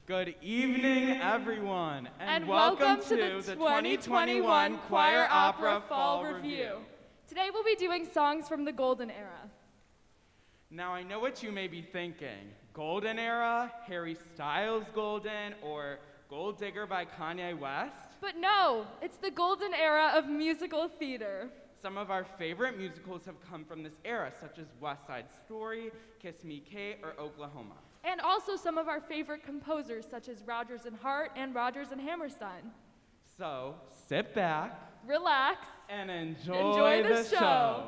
Good evening, everyone, and welcome to the 2021 Choir Opera Fall Revue. Today we'll be doing songs from the Golden Era. Now I know what you may be thinking. Golden Era, Harry Styles Golden, or Gold Digger by Kanye West? But no, it's the Golden Era of musical theater. Some of our favorite musicals have come from this era, such as West Side Story, Kiss Me Kate, or Oklahoma. And also some of our favorite composers, such as Rodgers and Hart and Rodgers and Hammerstein. So, sit back, relax, and enjoy the show.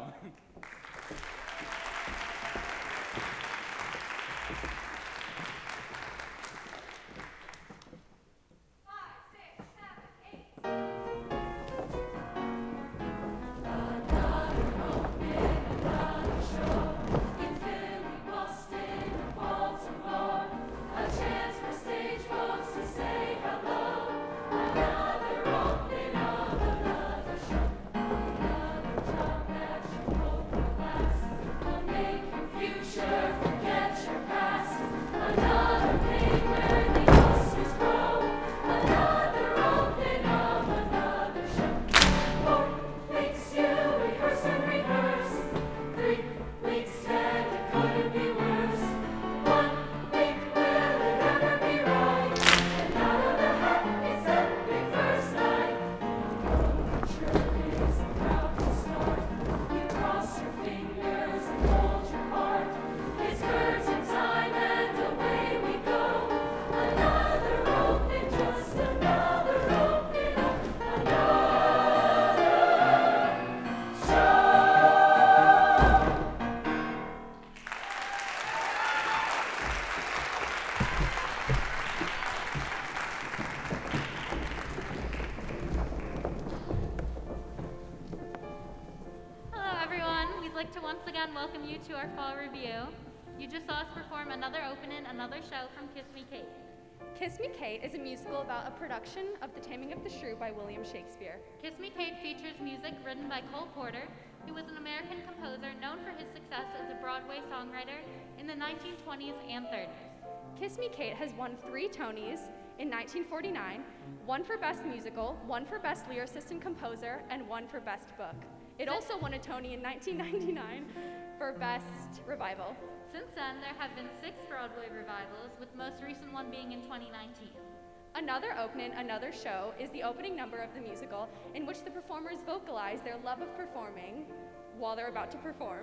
Welcome you to our Fall Revue. You just saw us perform another opening, another show from Kiss Me Kate. Kiss Me Kate is a musical about a production of The Taming of the Shrew by William Shakespeare. Kiss Me Kate features music written by Cole Porter, who was an American composer known for his success as a Broadway songwriter in the 1920s and 30s. Kiss Me Kate has won 3 Tonys in 1949, 1 for Best Musical, 1 for Best Lyricist and Composer, and 1 for Best Book. It also won a Tony in 1999 for Best Revival. Since then, there have been 6 Broadway revivals, with the most recent one being in 2019. Another opening, another show is the opening number of the musical, in which the performers vocalize their love of performing while they're about to perform.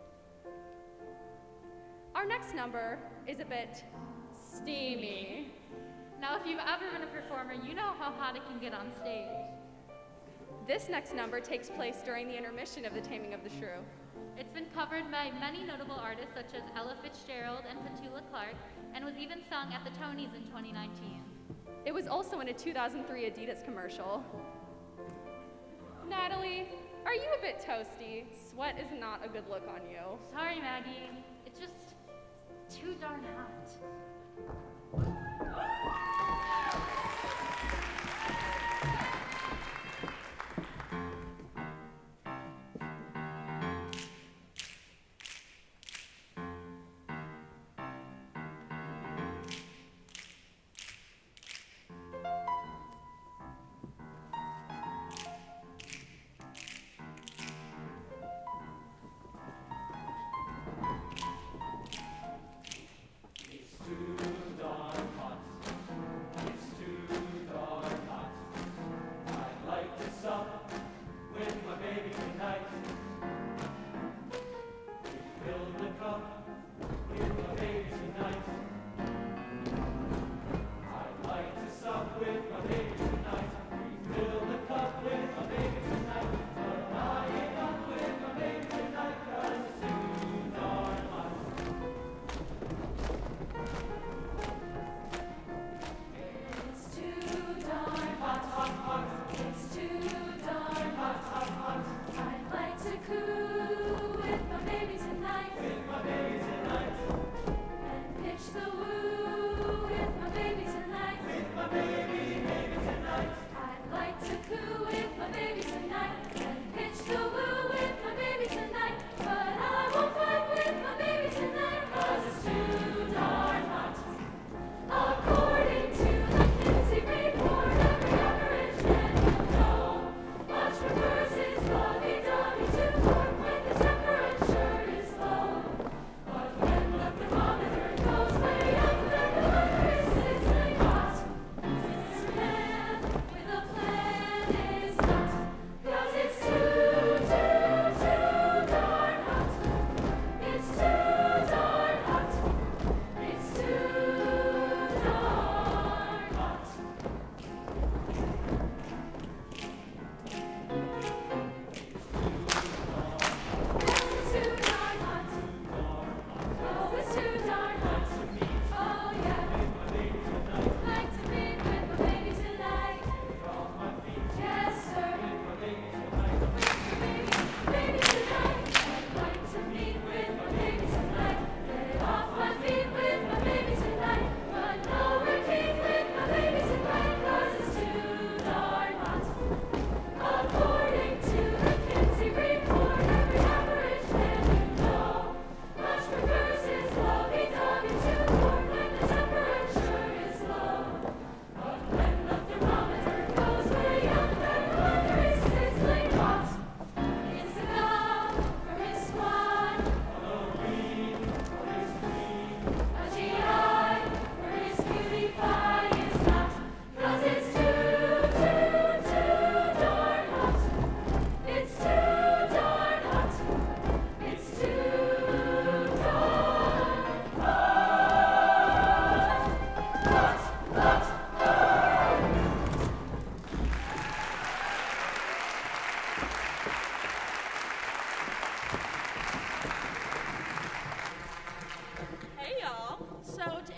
Our next number is a bit steamy. Now, if you've ever been a performer, you know how hot it can get on stage. This next number takes place during the intermission of The Taming of the Shrew. It's been covered by many notable artists such as Ella Fitzgerald and Petula Clark, and was even sung at the Tonys in 2019. It was also in a 2003 Adidas commercial. Natalie, are you a bit toasty? Sweat is not a good look on you. Sorry, Maggie. It's just too darn hot. It's too dark.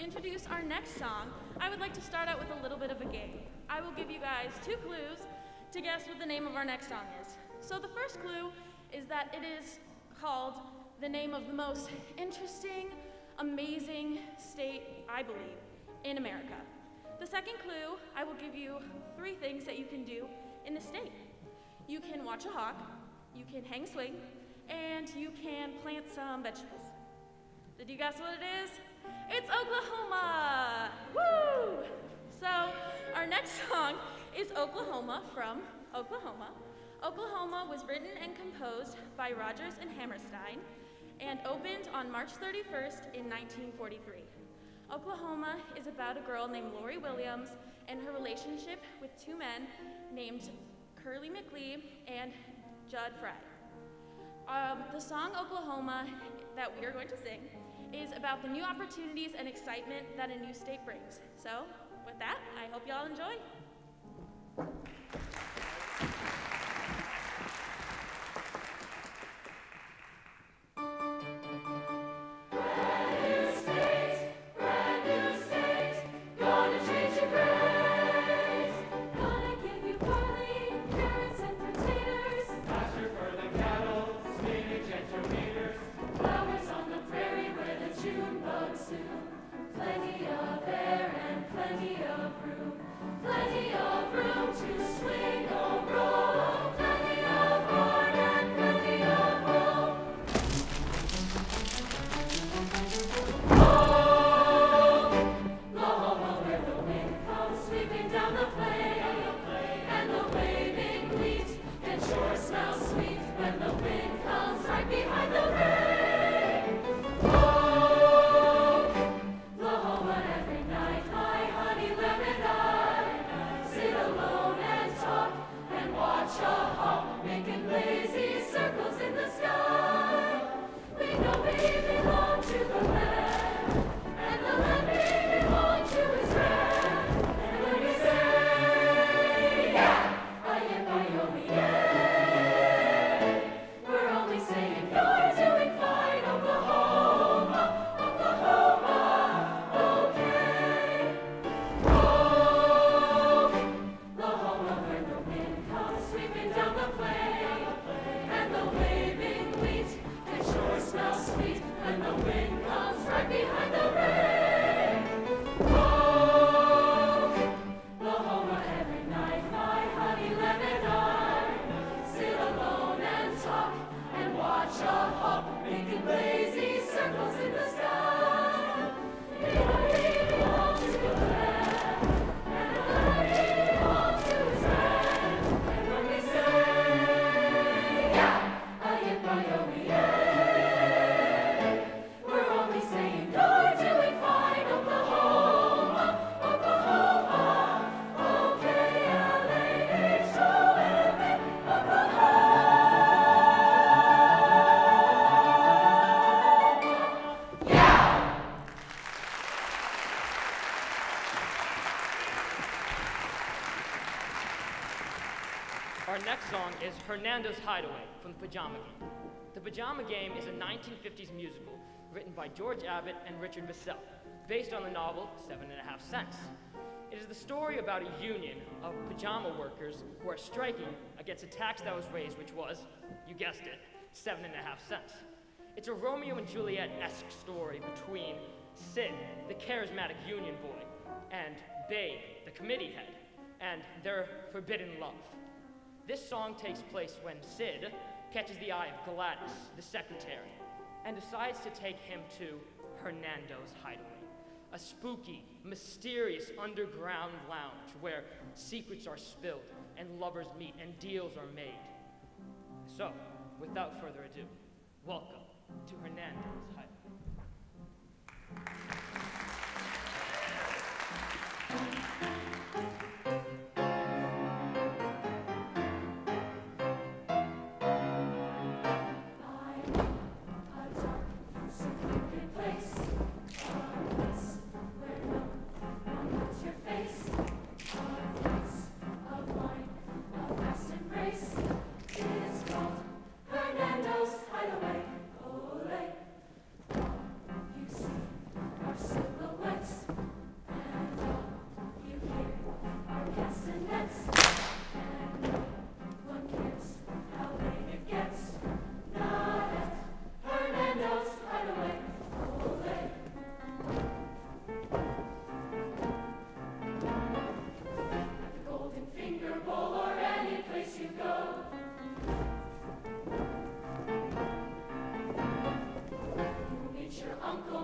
introduce our next song, I would like to start out with a little bit of a game. I will give you guys 2 clues to guess what the name of our next song is. So the first clue is that it is called the name of the most interesting, amazing state, I believe, in America. The second clue, I will give you 3 things that you can do in the state. You can watch a hawk, you can hang a swing, and you can plant some vegetables. Did you guess what it is? It's Oklahoma! Woo! So our next song is Oklahoma from Oklahoma. Oklahoma was written and composed by Rodgers and Hammerstein and opened on March 31st in 1943. Oklahoma is about a girl named Lori Williams and her relationship with 2 men named Curly McLean and Judd Fry. The song Oklahoma that we are going to sing is about the new opportunities and excitement that a new state brings. So with that, I hope y'all enjoy. Our next song is Hernando's Hideaway from The Pajama Game. The Pajama Game is a 1950s musical written by George Abbott and Richard Bissell, based on the novel 7.5 Cents. It is the story about a union of pajama workers who are striking against a tax that was raised, which was, you guessed it, 7.5 cents. It's a Romeo and Juliet-esque story between Sid, the charismatic union boy, and Babe, the committee head, and their forbidden love. This song takes place when Sid catches the eye of Gladys, the secretary, and decides to take him to Hernando's Hideaway, a spooky, mysterious underground lounge where secrets are spilled and lovers meet and deals are made. So, without further ado, welcome to Hernando's Hideaway.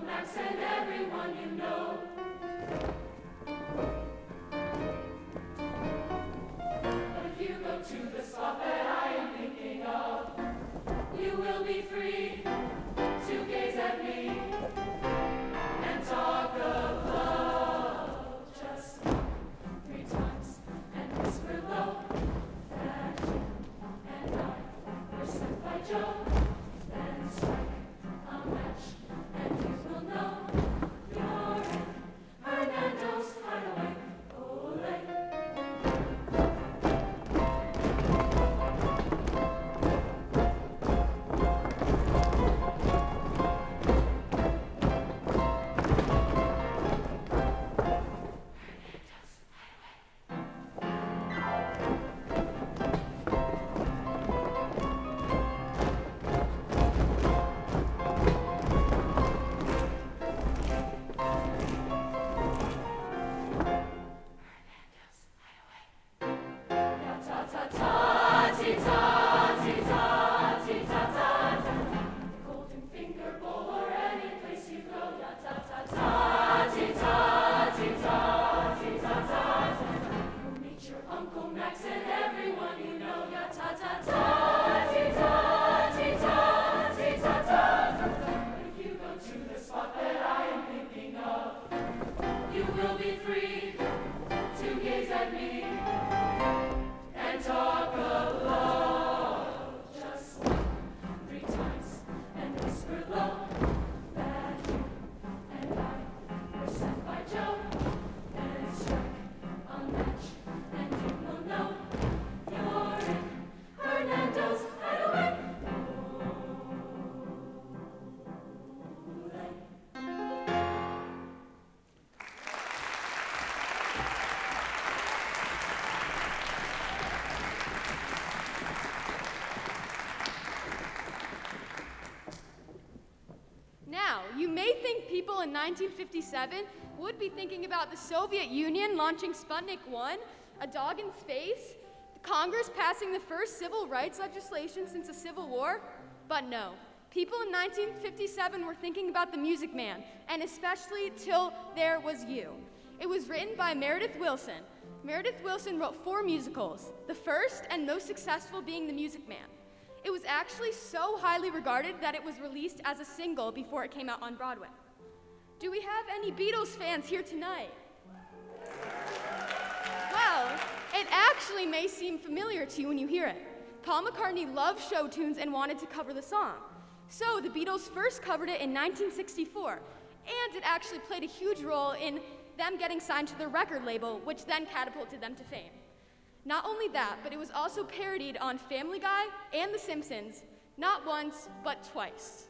You may think people in 1957 would be thinking about the Soviet Union launching Sputnik 1, a dog in space, Congress passing the first civil rights legislation since the Civil War, but no. People in 1957 were thinking about the Music Man, and especially Till There Was You. It was written by Meredith Willson. Meredith Willson wrote 4 musicals, the first and most successful being The Music Man. It was actually so highly regarded that it was released as a single before it came out on Broadway. Do we have any Beatles fans here tonight? Well, it actually may seem familiar to you when you hear it. Paul McCartney loved show tunes and wanted to cover the song. So the Beatles first covered it in 1964, and it actually played a huge role in them getting signed to their record label, which then catapulted them to fame. Not only that, but it was also parodied on Family Guy and The Simpsons, not once, but twice.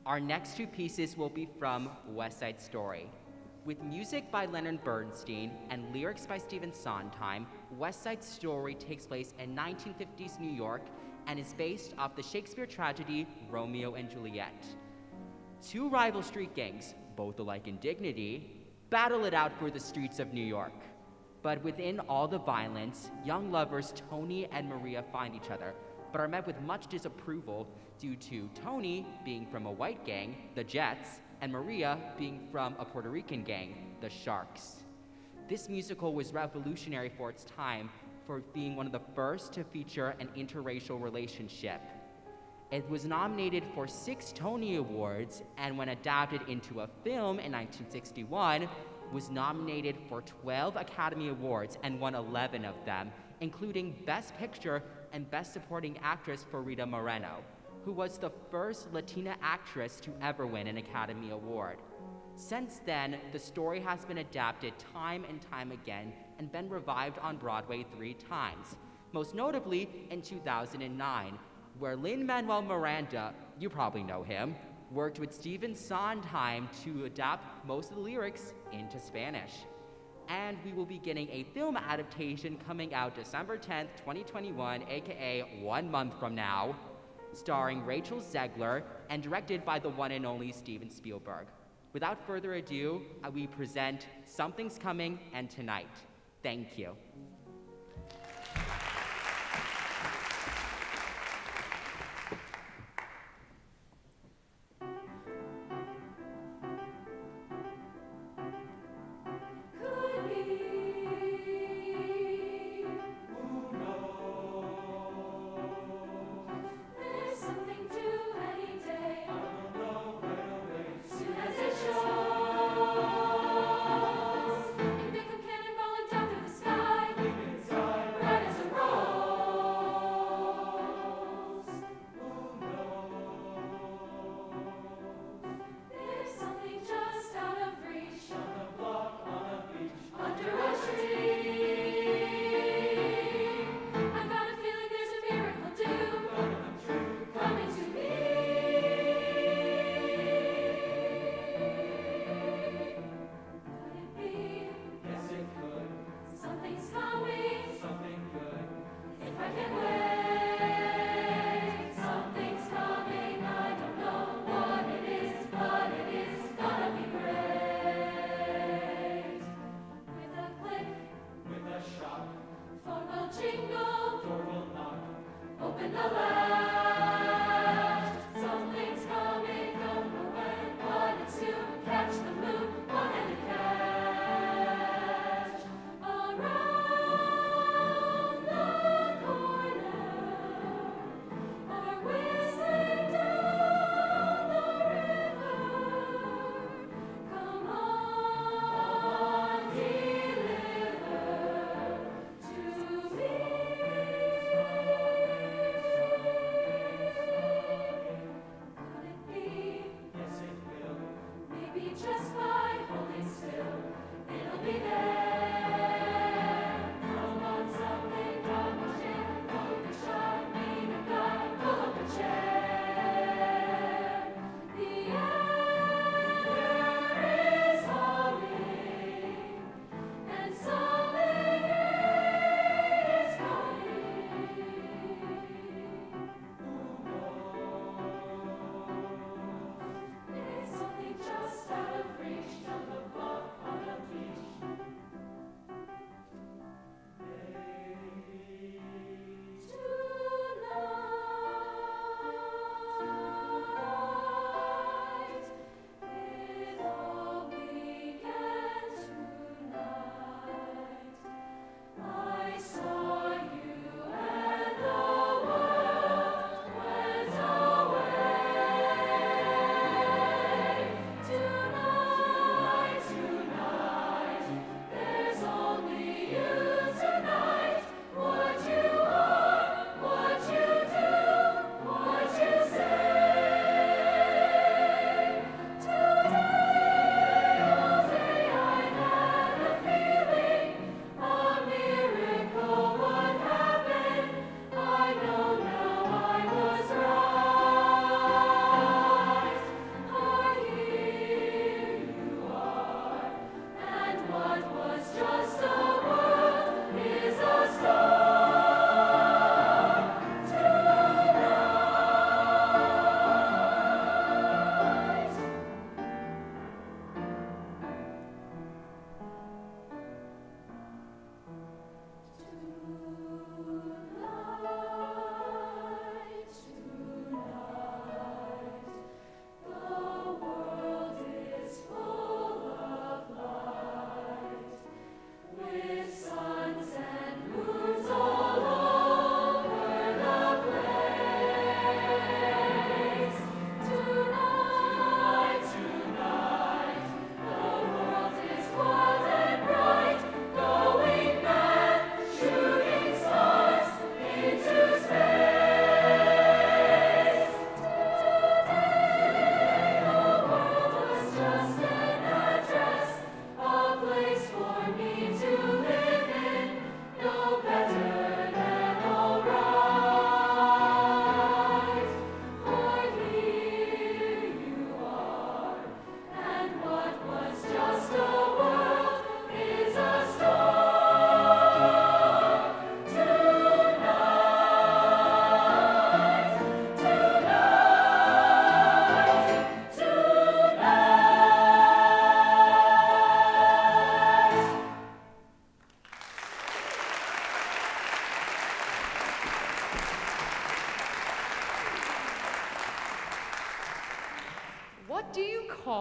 Our next two pieces will be from West Side Story. With music by Leonard Bernstein and lyrics by Stephen Sondheim, West Side Story takes place in 1950s New York and is based off the Shakespeare tragedy Romeo and Juliet. Two rival street gangs, both alike in dignity, battle it out for the streets of New York. But within all the violence, young lovers Tony and Maria find each other, but are met with much disapproval due to Tony being from a white gang, the Jets, and Maria being from a Puerto Rican gang, the Sharks. This musical was revolutionary for its time for being one of the first to feature an interracial relationship. It was nominated for 6 Tony Awards, and when adapted into a film in 1961, was nominated for 12 Academy Awards and won 11 of them, including Best Picture and Best Supporting Actress for Rita Moreno, who was the first Latina actress to ever win an Academy Award. Since then, the story has been adapted time and time again and been revived on Broadway 3 times, most notably in 2009, where Lin-Manuel Miranda, you probably know him, worked with Stephen Sondheim to adapt most of the lyrics into Spanish. And we will be getting a film adaptation coming out December 10th, 2021, aka 1 month from now, starring Rachel Zegler and directed by the one and only Steven Spielberg. Without further ado, we present Something's Coming and Tonight. Thank you.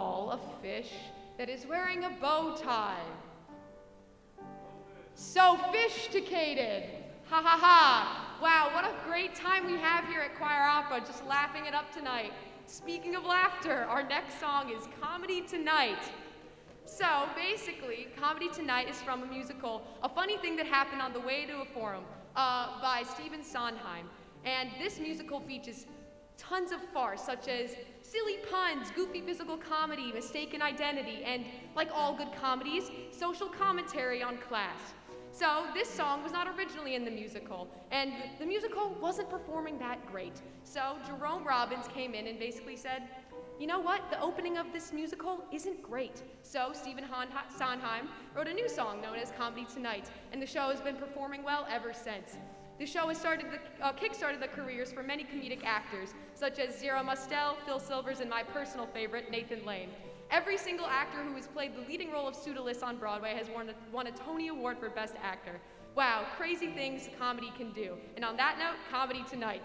ball of fish that is wearing a bow tie. Sophisticated. Ha ha ha. Wow, what a great time we have here at Choir Opera, just laughing it up tonight. Speaking of laughter, our next song is Comedy Tonight. So basically, Comedy Tonight is from a musical, A Funny Thing That Happened on the Way to a Forum, by Stephen Sondheim. And this musical features tons of farce, such as silly puns, goofy physical comedy, mistaken identity, and, like all good comedies, social commentary on class. So this song was not originally in the musical, and the musical wasn't performing that great. So Jerome Robbins came in and basically said, you know what, the opening of this musical isn't great. So Stephen Sondheim wrote a new song known as Comedy Tonight, and the show has been performing well ever since. The show has kick-started the careers for many comedic actors, such as Zero Mostel, Phil Silvers, and my personal favorite, Nathan Lane. Every single actor who has played the leading role of Pseudolus on Broadway has won a Tony Award for Best Actor. Wow, crazy things comedy can do. And on that note, Comedy Tonight.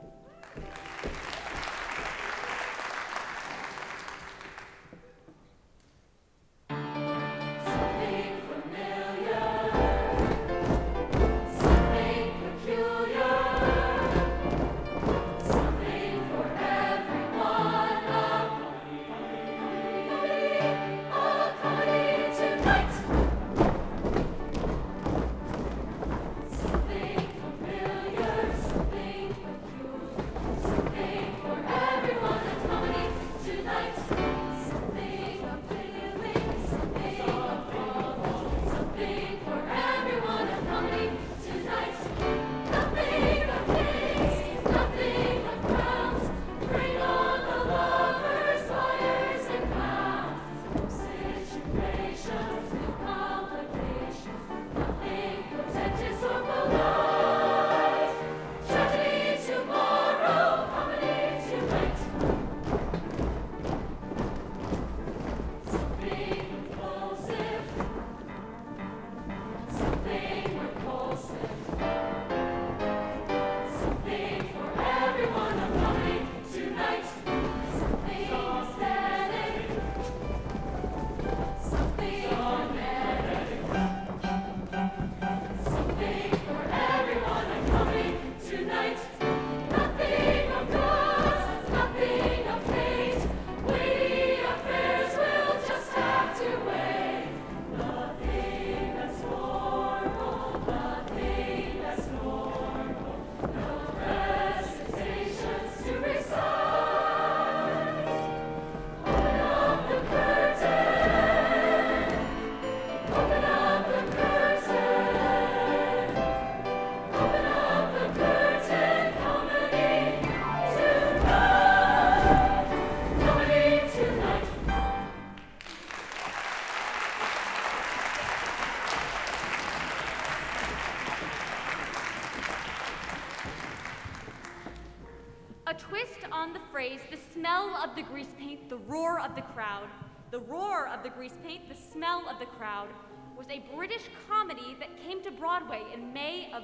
A twist on the phrase, the smell of the grease paint, the roar of the crowd. The roar of the grease paint, the smell of the crowd was a British comedy that came to Broadway in May of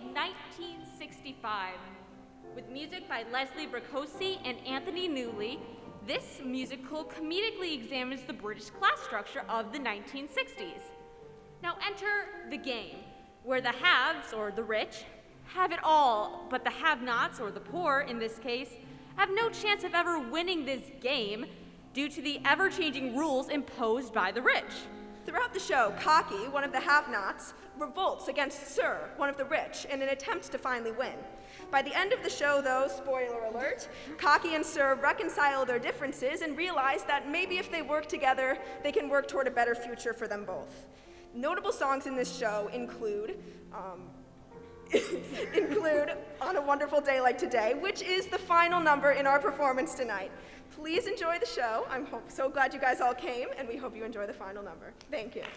1965. With music by Leslie Bricosi and Anthony Newley, this musical comedically examines the British class structure of the 1960s. Now enter the game, where the haves, or the rich, have it all, but the have-nots, or the poor in this case, have no chance of ever winning this game due to the ever-changing rules imposed by the rich. Throughout the show, Cocky, one of the have-nots, revolts against Sir, one of the rich, in an attempt to finally win. By the end of the show, though, spoiler alert, Cocky and Sir reconcile their differences and realize that maybe if they work together, they can work toward a better future for them both. Notable songs in this show include On a Wonderful Day Like Today, which is the final number in our performance tonight. Please enjoy the show. I'm so glad you guys all came, and we hope you enjoy the final number. Thank you.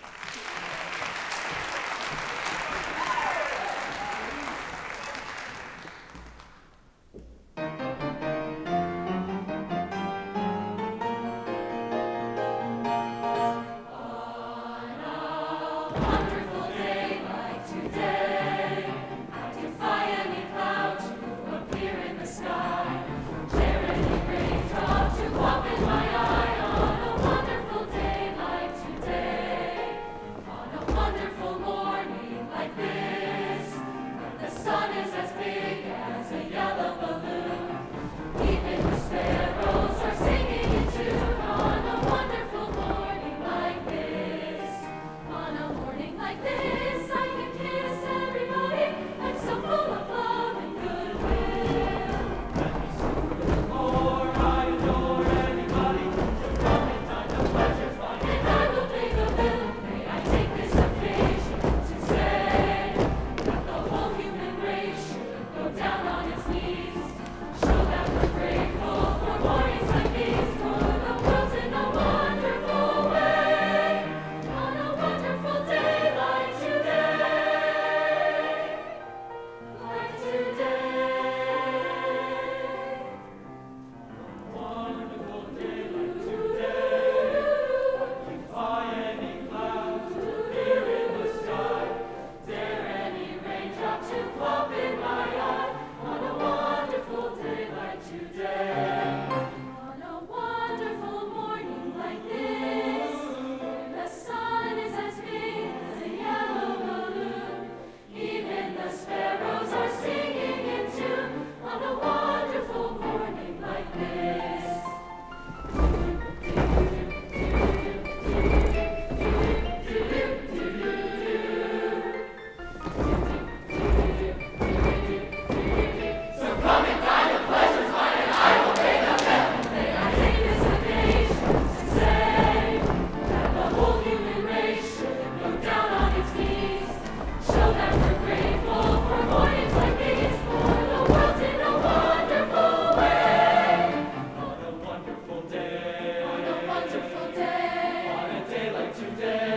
Wonderful day.